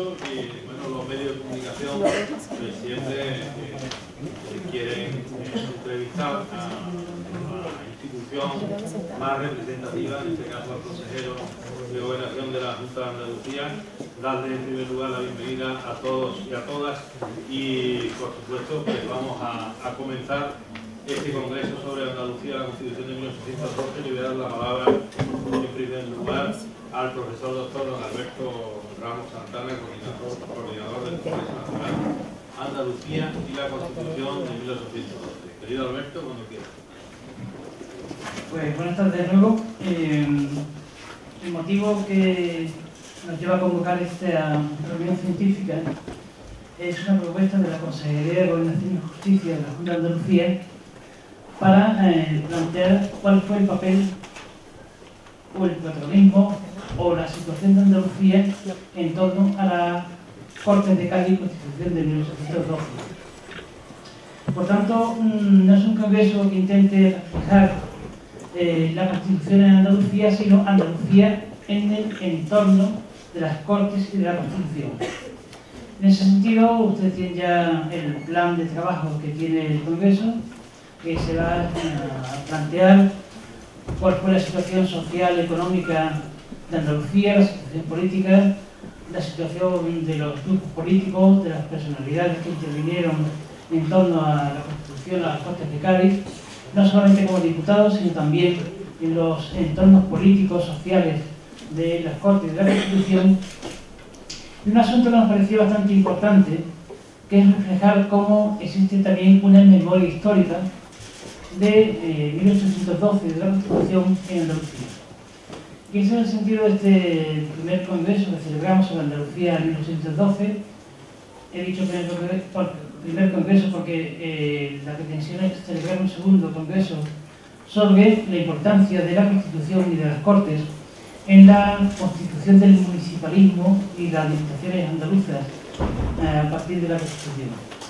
Congreso y bueno, los medios de comunicación pues, siempre quieren entrevistar a la institución más representativa, en este caso al consejero de Gobernación de la Junta de Andalucía, darle en primer lugar la bienvenida a todos y a todas y por supuesto pues vamos a comenzar este Congreso sobre Andalucía, la Constitución de 1812. Le voy a dar la palabra en primer lugar al profesor doctor don Alberto Ramos Santana, coordinador del Congreso Nacional Andalucía y la Constitución de 1812. Querido Alberto, cuando quieras. Pues buenas tardes de nuevo. El motivo que nos lleva a convocar esta reunión científica es una propuesta de la Consejería de Gobernación y Justicia de la Junta de Andalucía para plantear cuál fue el papel o el patronismo o la situación de Andalucía en torno a la Cortes de Cádiz y Constitución de 1812. Por tanto, no es un congreso que intente reflejar la Constitución en Andalucía, sino Andalucía en el entorno de las Cortes y de la Constitución. En ese sentido, ustedes tienen ya el plan de trabajo que tiene el Congreso, que se va a plantear cuál fue la situación social, económica de Andalucía, la situación política, la situación de los grupos políticos, de las personalidades que intervinieron en torno a la Constitución, a las Cortes de Cádiz, no solamente como diputados, sino también en los entornos políticos, sociales de las Cortes y de la Constitución. Y un asunto que nos pareció bastante importante, que es reflejar cómo existe también una memoria histórica de 1812 de la Constitución en Andalucía. Y ese es el sentido de este primer congreso que celebramos sobre Andalucía en 1812. He dicho primer congreso porque la pretensión es celebrar un segundo congreso sobre la importancia de la Constitución y de las Cortes en la constitución del municipalismo y las administraciones andaluzas a partir de la Constitución.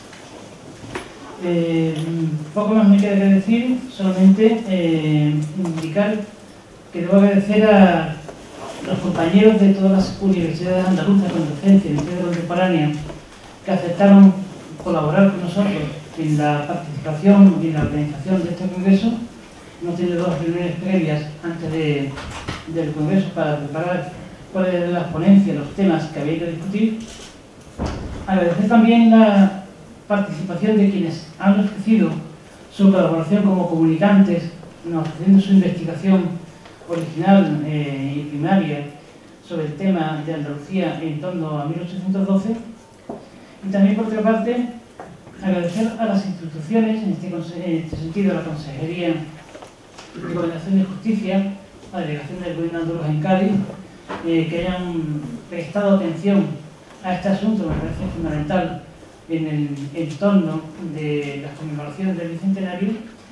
Poco más me queda que decir, solamente indicar que debo agradecer a los compañeros de todas las universidades andaluzas con docencia en historia contemporánea que aceptaron colaborar con nosotros en la participación y en la organización de este congreso. Hemos tenido dos reuniones previas antes del congreso para preparar cuáles eran las ponencias, los temas que había que discutir. Agradecer también la participación de quienes han ofrecido su colaboración como comunicantes, ofreciendo su investigación original y primaria sobre el tema de Andalucía en torno a 1812. Y también, por otra parte, agradecer a las instituciones, en este sentido a la Consejería de Gobernación y Justicia, a la Delegación del Gobierno andaluz en Cádiz, que hayan prestado atención a este asunto, me parece fundamental en el entorno de las conmemoraciones del Bicentenario.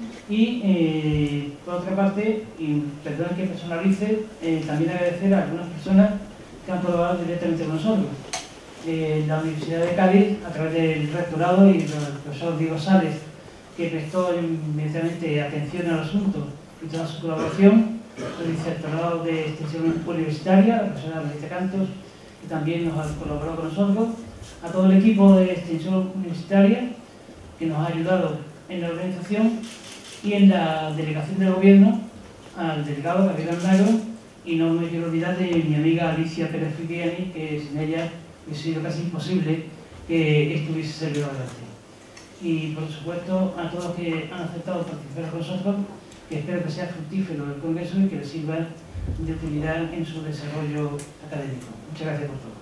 Y por otra parte, y perdón que personalice, también agradecer a algunas personas que han colaborado directamente con nosotros. La Universidad de Cádiz, a través del rectorado y del profesor Diego Sales, que prestó inmediatamente atención al asunto y toda su colaboración, el vicerrectorado de Extensión Universitaria, la profesora Marita Cantos, que también nos ha colaborado con nosotros, a todo el equipo de Extensión Universitaria, que nos ha ayudado en la organización, y en la delegación del gobierno, al delegado Gabriel Almagro, y no me quiero olvidar de mi amiga Alicia Pérez Frigiani, que sin ella hubiese sido casi imposible que esto hubiese salido adelante. Y por supuesto a todos los que han aceptado participar con nosotros, que espero que sea fructífero el congreso y que les sirva de utilidad en su desarrollo académico. Muchas gracias por todo.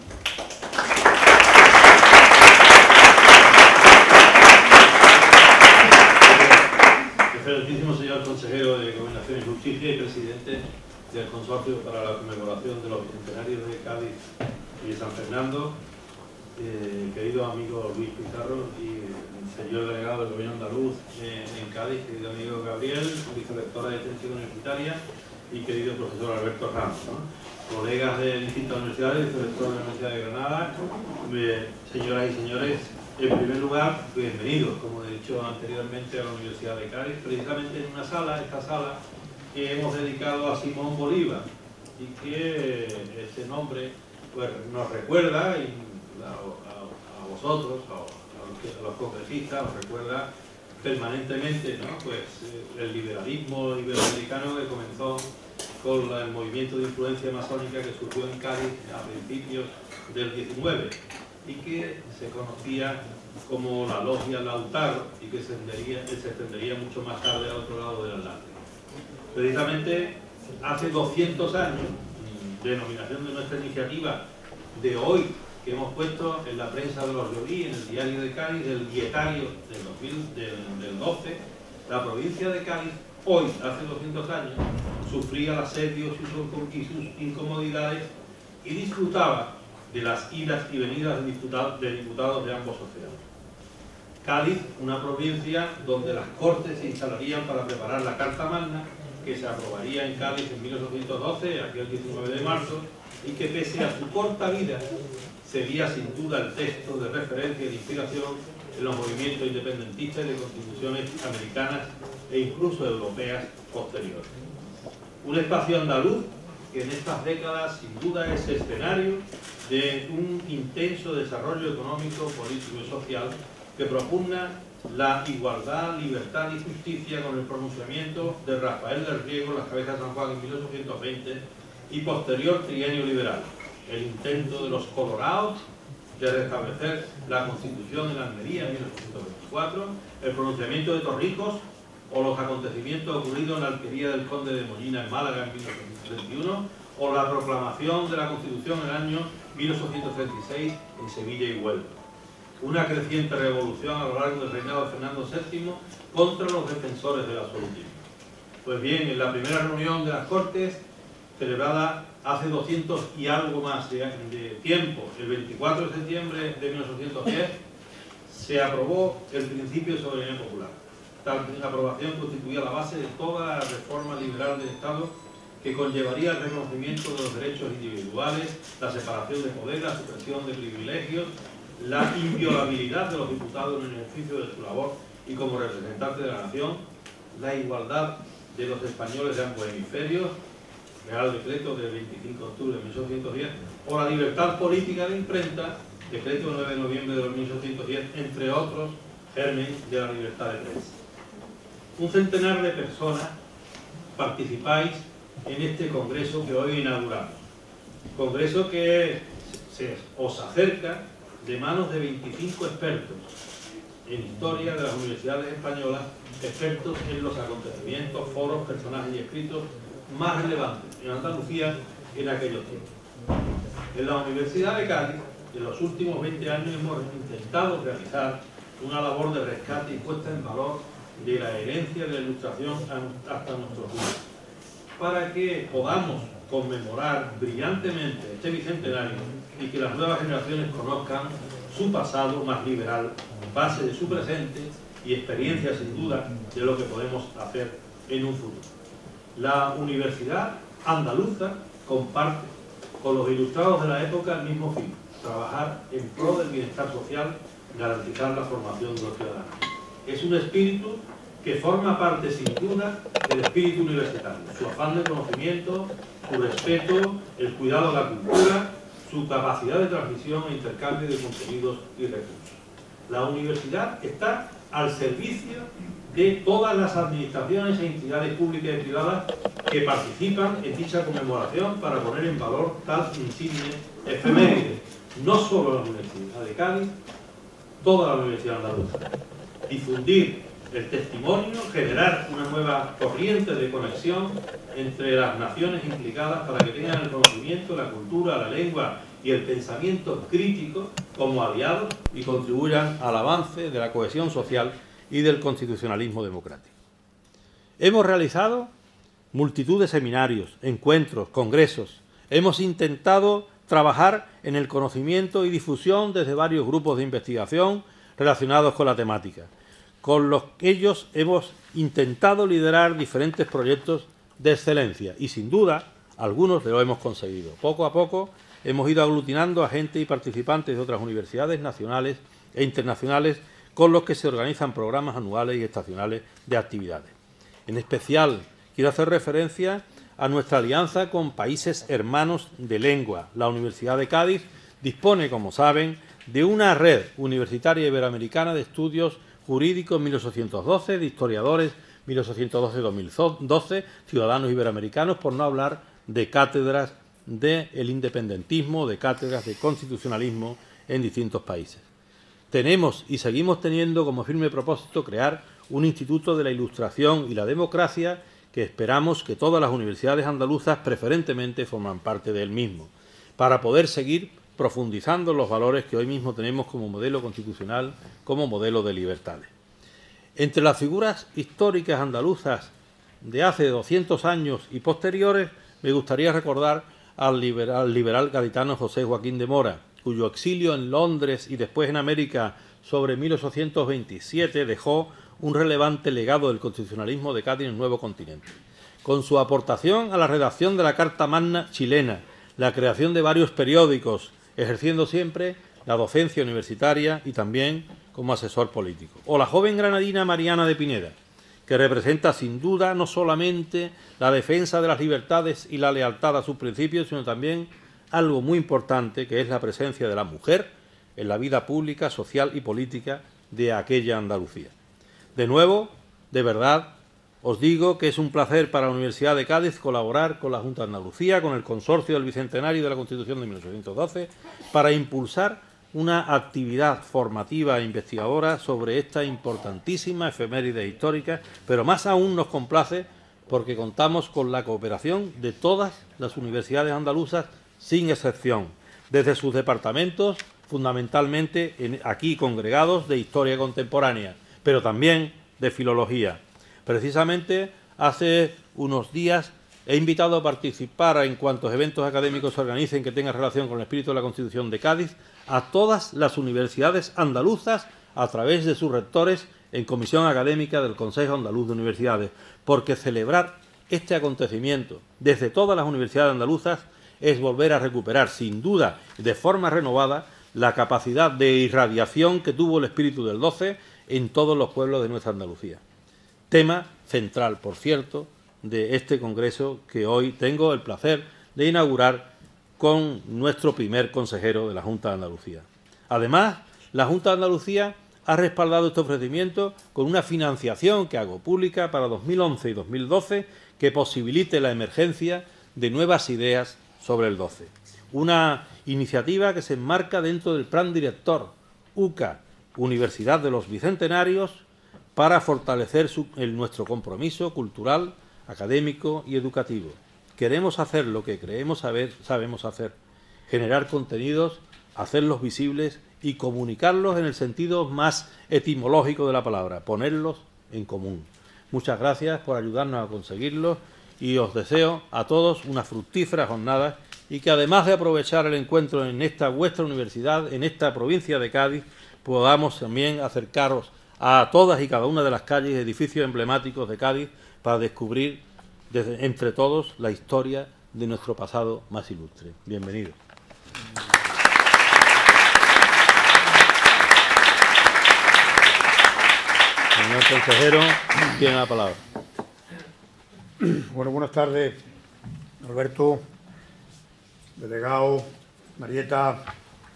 Excelentísimo señor consejero de Gobernación y Justicia y presidente del Consorcio para la Conmemoración de los Bicentenarios de Cádiz y de San Fernando, querido amigo Luis Pizarro y el señor delegado del Gobierno andaluz en Cádiz, querido amigo Gabriel, vicerrectora de Extensión Universitaria y querido profesor Alberto Ramos, ¿no? Colegas de distintas universidades, vicerrector de la Universidad de Granada, señoras y señores. En primer lugar, bienvenidos, como he dicho anteriormente, a la Universidad de Cádiz, precisamente en una sala, esta sala, que hemos dedicado a Simón Bolívar y que este nombre pues nos recuerda, y a vosotros, a los congresistas, os recuerda permanentemente, ¿no? Pues el liberalismo iberoamericano que comenzó con el movimiento de influencia masónica que surgió en Cádiz a principios del 19 y que se conocía como la logia Lautaro y que se extendería mucho más tarde al otro lado del Atlántico. Precisamente hace 200 años, denominación de nuestra iniciativa de hoy, que hemos puesto en la prensa de los Llorí, en el diario de Cádiz, del dietario del 12, la provincia de Cádiz, hoy, hace 200 años, sufría los asedios y sus incomodidades y disfrutaba de las idas y venidas de diputados de ambos océanos. Cádiz, una provincia donde las Cortes se instalarían para preparar la Carta Magna, que se aprobaría en Cádiz en 1812, aquel 19 de marzo, y que pese a su corta vida, sería sin duda el texto de referencia y de inspiración en los movimientos independentistas y de constituciones americanas e incluso europeas posteriores. Un espacio andaluz que en estas décadas sin duda es escenario de un intenso desarrollo económico, político y social que propugna la igualdad, libertad y justicia con el pronunciamiento de Rafael del Riego, Las Cabezas de San Juan en 1820 y posterior trienio liberal, el intento de los colorados de restablecer la Constitución en Almería en 1824, el pronunciamiento de Torrijos o los acontecimientos ocurridos en la alquería del Conde de Molina en Málaga en 1831 o la proclamación de la Constitución en el año 1836 en Sevilla y Huelva. Una creciente revolución a lo largo del reinado de Fernando VII contra los defensores del absolutismo. Pues bien, en la primera reunión de las Cortes, celebrada hace 200 y algo más de tiempo, el 24 de septiembre de 1810, se aprobó el principio de soberanía popular. Tal aprobación constituía la base de toda la reforma liberal del Estado que conllevaría el reconocimiento de los derechos individuales, la separación de poderes, la supresión de privilegios, la inviolabilidad de los diputados en el ejercicio de su labor y como representantes de la nación, la igualdad de los españoles de ambos hemisferios, Real Decreto del 25 de octubre de 1810, o la libertad política de imprenta, Decreto del 9 de noviembre de 1810, entre otros gérmenes de la libertad de prensa. Un centenar de personas participáis en este congreso que hoy inauguramos. Congreso que os acerca de manos de 25 expertos en historia de las universidades españolas, expertos en los acontecimientos, foros, personajes y escritos más relevantes en Andalucía en aquellos tiempos. En la Universidad de Cádiz, en los últimos 20 años hemos intentado realizar una labor de rescate y puesta en valor de la herencia de la Ilustración hasta nuestros días, para que podamos conmemorar brillantemente este bicentenario y que las nuevas generaciones conozcan su pasado más liberal, base de su presente y experiencia sin duda de lo que podemos hacer en un futuro. La Universidad Andaluza comparte con los ilustrados de la época el mismo fin: trabajar en pro del bienestar social, garantizar la formación de los ciudadanos. Es un espíritu que forma parte sin duda del espíritu universitario, su afán de conocimiento, su respeto, el cuidado de la cultura, su capacidad de transmisión e intercambio de contenidos y recursos. La universidad está al servicio de todas las administraciones e entidades públicas y privadas que participan en dicha conmemoración para poner en valor tal insigne efeméride, no solo la Universidad de Cádiz, toda la Universidad Andaluza. Difundir el testimonio, generar una nueva corriente de conexión entre las naciones implicadas para que tengan el conocimiento, la cultura, la lengua y el pensamiento crítico como aliados y contribuyan al avance de la cohesión social y del constitucionalismo democrático. Hemos realizado multitud de seminarios, encuentros, congresos. Hemos intentado trabajar en el conocimiento y difusión desde varios grupos de investigación relacionados con la temática. Con los que ellos hemos intentado liderar diferentes proyectos de excelencia y sin duda algunos lo hemos conseguido. Poco a poco hemos ido aglutinando a gente y participantes de otras universidades nacionales e internacionales con los que se organizan programas anuales y estacionales de actividades. En especial quiero hacer referencia a nuestra alianza con países hermanos de lengua. La Universidad de Cádiz dispone, como saben, de una red universitaria iberoamericana de estudios jurídicos 1812, de historiadores 1812-2012, ciudadanos iberoamericanos, por no hablar de cátedras del independentismo, de cátedras de constitucionalismo en distintos países. Tenemos y seguimos teniendo como firme propósito crear un Instituto de la Ilustración y la Democracia que esperamos que todas las universidades andaluzas preferentemente forman parte del mismo, para poder seguir profundizando los valores que hoy mismo tenemos como modelo constitucional, como modelo de libertades. Entre las figuras históricas andaluzas de hace 200 años y posteriores, me gustaría recordar al liberal gaditano José Joaquín de Mora, cuyo exilio en Londres y después en América sobre 1827 dejó un relevante legado del constitucionalismo de Cádiz en el nuevo continente. Con su aportación a la redacción de la Carta Magna chilena, la creación de varios periódicos, ejerciendo siempre la docencia universitaria y también como asesor político. O la joven granadina Mariana de Pineda, que representa sin duda no solamente la defensa de las libertades y la lealtad a sus principios, sino también algo muy importante, que es la presencia de la mujer en la vida pública, social y política de aquella Andalucía. De nuevo, de verdad, os digo que es un placer para la Universidad de Cádiz colaborar con la Junta de Andalucía, con el Consorcio del Bicentenario de la Constitución de 1812, para impulsar una actividad formativa e investigadora sobre esta importantísima efeméride histórica, pero más aún nos complace porque contamos con la cooperación de todas las universidades andaluzas, sin excepción, desde sus departamentos, fundamentalmente aquí congregados, de Historia Contemporánea, pero también de Filología. Precisamente hace unos días he invitado a participar en cuantos eventos académicos se organicen que tengan relación con el espíritu de la Constitución de Cádiz a todas las universidades andaluzas a través de sus rectores en comisión académica del Consejo Andaluz de Universidades, porque celebrar este acontecimiento desde todas las universidades andaluzas es volver a recuperar, sin duda, de forma renovada, la capacidad de irradiación que tuvo el espíritu del 12 en todos los pueblos de nuestra Andalucía. Tema central, por cierto, de este congreso que hoy tengo el placer de inaugurar con nuestro primer consejero de la Junta de Andalucía. Además, la Junta de Andalucía ha respaldado este ofrecimiento con una financiación que hago pública para 2011 y 2012 que posibilite la emergencia de nuevas ideas sobre el 12. Una iniciativa que se enmarca dentro del Plan Director UCA, Universidad de los Bicentenarios, para fortalecer nuestro compromiso cultural, académico y educativo. Queremos hacer lo que sabemos hacer, generar contenidos, hacerlos visibles y comunicarlos en el sentido más etimológico de la palabra, ponerlos en común. Muchas gracias por ayudarnos a conseguirlo y os deseo a todos una fructífera jornada y que además de aprovechar el encuentro en esta vuestra universidad, en esta provincia de Cádiz, podamos también acercaros a todas y cada una de las calles y edificios emblemáticos de Cádiz para descubrir entre todos la historia de nuestro pasado más ilustre. Bienvenidos. Señor consejero, tiene la palabra. Bueno, buenas tardes, Alberto, delegado, Marieta,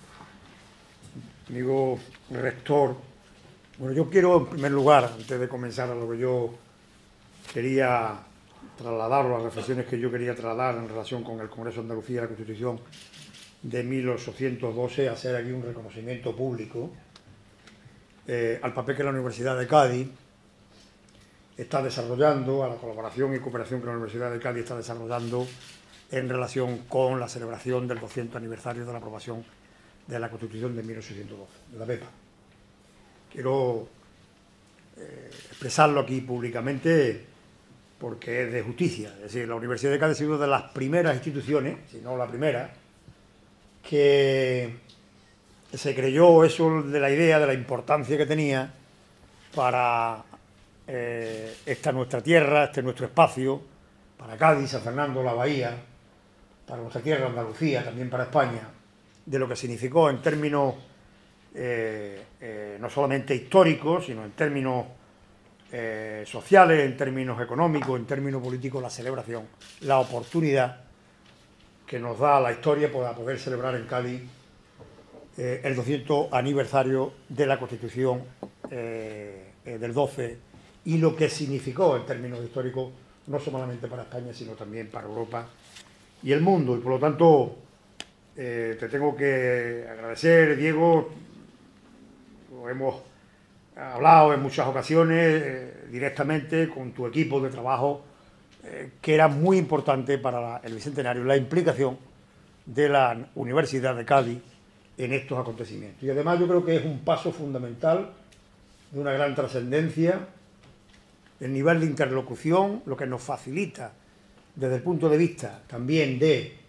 amigo rector. Bueno, yo quiero, en primer lugar, antes de comenzar a lo que yo quería trasladar, o las reflexiones que yo quería trasladar en relación con el Congreso de Andalucía y la Constitución de 1812, hacer aquí un reconocimiento público al papel que la Universidad de Cádiz está desarrollando, a la colaboración y cooperación que la Universidad de Cádiz está desarrollando en relación con la celebración del 200 aniversario de la aprobación de la Constitución de 1812, de la BEPA. Quiero expresarlo aquí públicamente porque es de justicia. Es decir, la Universidad de Cádiz ha sido una de las primeras instituciones, si no la primera, que se creyó eso de la idea, de la importancia que tenía para esta nuestra tierra, este nuestro espacio, para Cádiz, San Fernando, la Bahía, para nuestra tierra, Andalucía, también para España, de lo que significó en términos no solamente históricos, sino en términos sociales, en términos económicos, en términos políticos, la celebración, la oportunidad que nos da la historia para poder celebrar en Cádiz el 200 aniversario de la Constitución del 12 y lo que significó en términos históricos, no solamente para España, sino también para Europa y el mundo. Y por lo tanto, te tengo que agradecer, Diego. Lo hemos hablado en muchas ocasiones directamente con tu equipo de trabajo, que era muy importante para el Bicentenario la implicación de la Universidad de Cádiz en estos acontecimientos. Y además yo creo que es un paso fundamental de una gran trascendencia, el nivel de interlocución, lo que nos facilita desde el punto de vista también de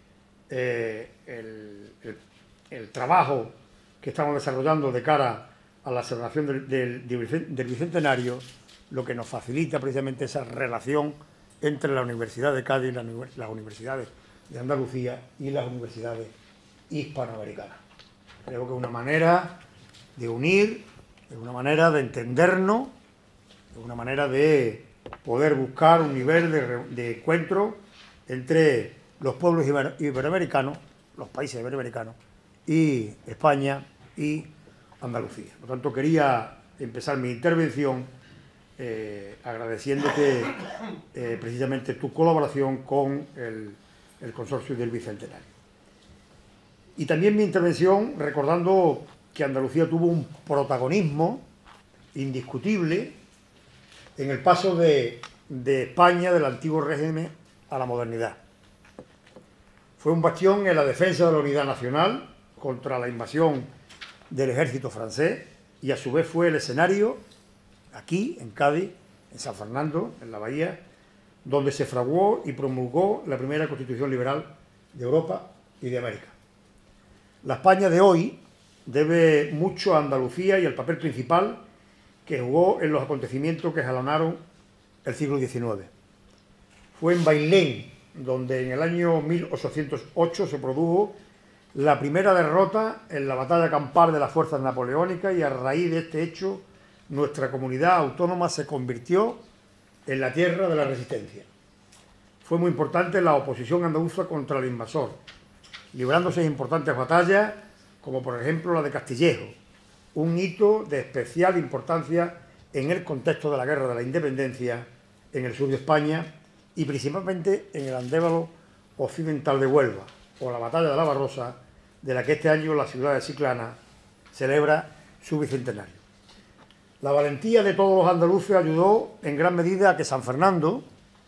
el trabajo que estamos desarrollando de cara a la celebración del Bicentenario, lo que nos facilita precisamente esa relación entre la Universidad de Cádiz, las universidades de Andalucía y las universidades hispanoamericanas. Creo que es una manera de unir, es una manera de entendernos, es una manera de poder buscar un nivel de encuentro entre los pueblos iberoamericanos, los países iberoamericanos, y España y Andalucía. Por lo tanto, quería empezar mi intervención agradeciéndote precisamente tu colaboración con el Consorcio del Bicentenario. Y también mi intervención recordando que Andalucía tuvo un protagonismo indiscutible en el paso de España del antiguo régimen a la modernidad. Fue un bastión en la defensa de la unidad nacional contra la invasión del ejército francés y a su vez fue el escenario aquí, en Cádiz, en San Fernando, en la Bahía, donde se fraguó y promulgó la primera Constitución liberal de Europa y de América. La España de hoy debe mucho a Andalucía y al papel principal que jugó en los acontecimientos que jalonaron el siglo XIX. Fue en Bailén donde en el año 1808 se produjo la primera derrota en la batalla campal de las fuerzas napoleónicas y a raíz de este hecho nuestra comunidad autónoma se convirtió en la tierra de la resistencia. Fue muy importante la oposición andaluza contra el invasor, librándose importantes batallas como por ejemplo la de Castillejo, un hito de especial importancia en el contexto de la Guerra de la Independencia en el sur de España y principalmente en el Andévalo occidental de Huelva, o la batalla de la Barrosa, de la que este año la ciudad de Chiclana celebra su bicentenario. La valentía de todos los andaluces ayudó en gran medida a que San Fernando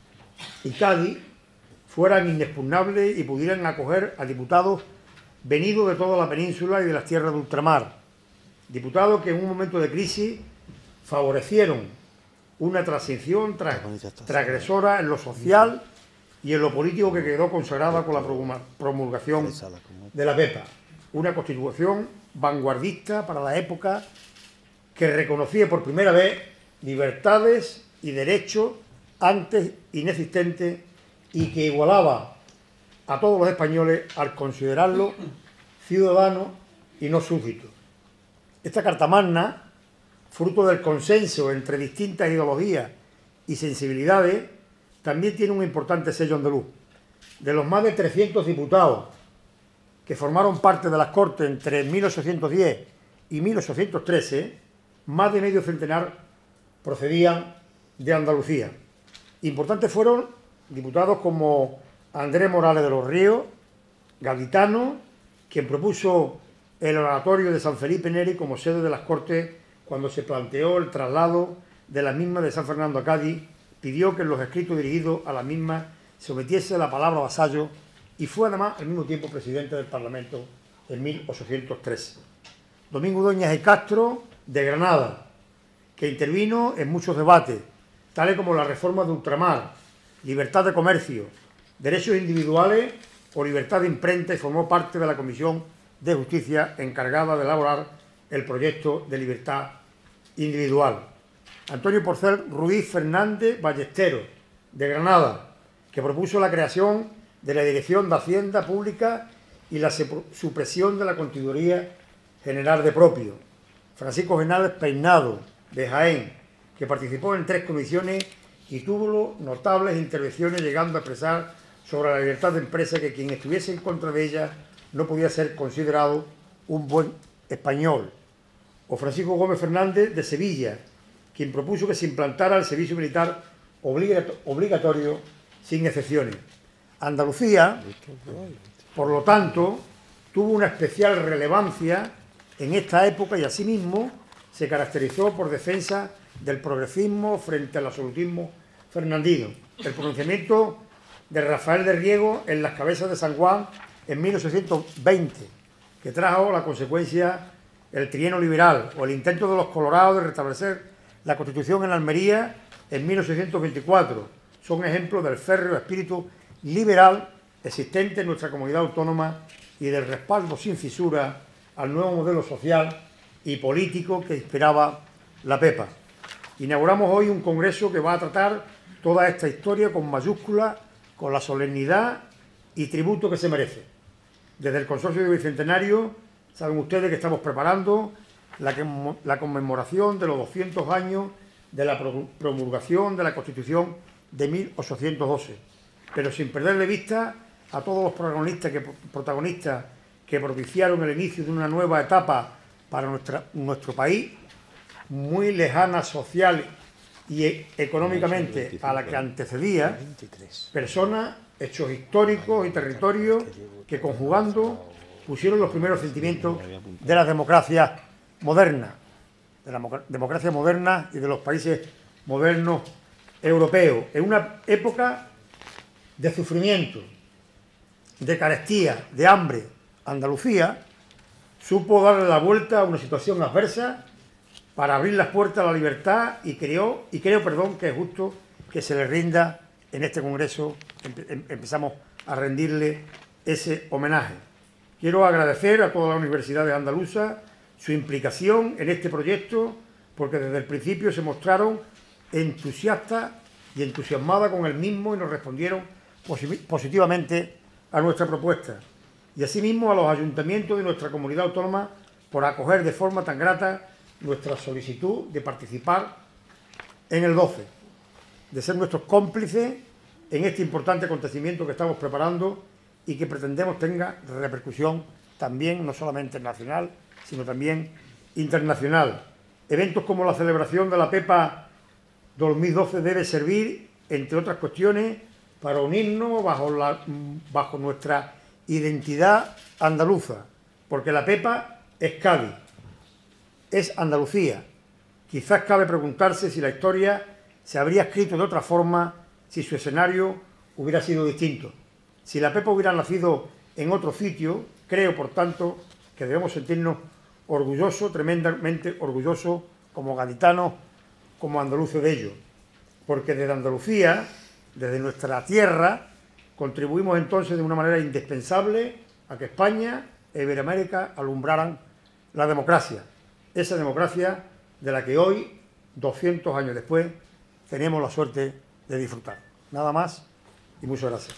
y Cádiz fueran inexpugnables y pudieran acoger a diputados venidos de toda la península y de las tierras de ultramar, diputados que en un momento de crisis favorecieron una transición transgresora en lo social y en lo político que quedó consagrada con la promulgación de la PEPA, una constitución vanguardista para la época que reconocía por primera vez libertades y derechos antes inexistentes y que igualaba a todos los españoles al considerarlos ciudadanos y no súbditos. Esta Carta Magna, fruto del consenso entre distintas ideologías y sensibilidades, también tiene un importante sello andaluz. De los más de 300 diputados que formaron parte de las Cortes entre 1810 y 1813, más de medio centenar procedían de Andalucía. Importantes fueron diputados como Andrés Morales de los Ríos, gaditano, quien propuso el oratorio de San Felipe Neri como sede de las Cortes cuando se planteó el traslado de las mismas de San Fernando a Cádiz, pidió que en los escritos dirigidos a las mismas se omitiese la palabra vasallo y fue además al mismo tiempo presidente del Parlamento en 1813. Domingo Dueñas y Castro, de Granada, que intervino en muchos debates, tales como la reforma de ultramar, libertad de comercio, derechos individuales o libertad de imprenta, y formó parte de la Comisión de Justicia encargada de elaborar el proyecto de libertad individual. Antonio Porcel Ruiz Fernández Ballesteros, de Granada, que propuso la creación de la Dirección de Hacienda Pública y la supresión de la Contaduría General de Propio. Francisco Genales Peinado, de Jaén, que participó en 3 comisiones y tuvo notables intervenciones, llegando a expresar sobre la libertad de empresa que quien estuviese en contra de ella no podía ser considerado un buen español. O Francisco Gómez Fernández, de Sevilla, quien propuso que se implantara el servicio militar obligatorio sin excepciones. Andalucía, por lo tanto, tuvo una especial relevancia en esta época y asimismo se caracterizó por defensa del progresismo frente al absolutismo fernandino. El pronunciamiento de Rafael de Riego en las Cabezas de San Juan en 1820, que trajo la consecuencia el trienio liberal, o el intento de los colorados de restablecer la Constitución en Almería en 1824, son ejemplos del férreo espíritu liberal existente en nuestra comunidad autónoma y del respaldo sin fisura al nuevo modelo social y político que inspiraba la PEPA. Inauguramos hoy un congreso que va a tratar toda esta historia con mayúsculas, con la solemnidad y tributo que se merece. Desde el Consorcio de Bicentenario, saben ustedes que estamos preparando la conmemoración de los 200 años de la promulgación de la Constitución de 1812, pero sin perder de vista a todos los protagonistas que propiciaron el inicio de una nueva etapa para nuestro país, muy lejana social y económicamente a la que antecedía, personas, hechos históricos y territorios que, conjugando, pusieron los primeros sentimientos de la democracia moderna, y de los países modernos europeos, en una época de sufrimiento, de carestía, de hambre. Andalucía supo darle la vuelta a una situación adversa para abrir las puertas a la libertad y creo que es justo que se le rinda en este congreso, empezamos a rendirle ese homenaje. Quiero agradecer a todas las universidades andaluzas su implicación en este proyecto, porque desde el principio se mostraron entusiastas y entusiasmadas con el mismo y nos respondieron positivamente a nuestra propuesta. Y asimismo a los ayuntamientos de nuestra comunidad autónoma por acoger de forma tan grata nuestra solicitud de participar en el 12, de ser nuestros cómplices en este importante acontecimiento que estamos preparando y que pretendemos tenga repercusión también, no solamente nacional, sino también internacional. Eventos como la celebración de la PEPA 2012 debe servir, entre otras cuestiones, para unirnos bajo nuestra identidad andaluza, porque la PEPA es Cádiz, es Andalucía. Quizás cabe preguntarse si la historia se habría escrito de otra forma si su escenario hubiera sido distinto. Si la PEPA hubiera nacido en otro sitio, creo, por tanto, que debemos sentirnos orgullosos, tremendamente orgullosos, como gaditanos, como andaluces de ello. Porque desde Andalucía, desde nuestra tierra, contribuimos entonces de una manera indispensable a que España e Iberoamérica alumbraran la democracia. Esa democracia de la que hoy, 200 años después, tenemos la suerte de disfrutar. Nada más y muchas gracias.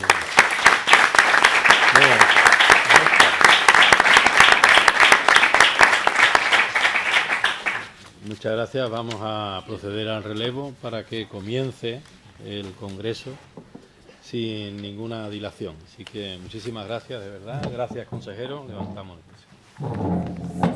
Muchas gracias. Vamos a proceder al relevo para que comience el congreso sin ninguna dilación. Así que muchísimas gracias, de verdad. Gracias, consejero. Levantamos el precio.